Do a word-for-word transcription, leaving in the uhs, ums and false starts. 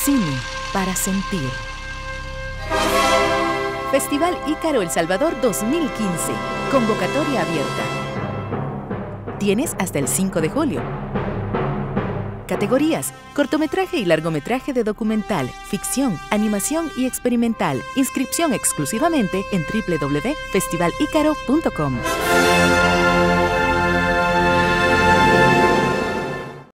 Cine para sentir. Festival Ícaro El Salvador dos mil quince. Convocatoria abierta. Tienes hasta el cinco de julio. Categorías: cortometraje y largometraje de documental, ficción, animación y experimental. Inscripción exclusivamente en doble u doble u doble u punto festival ícaro punto com.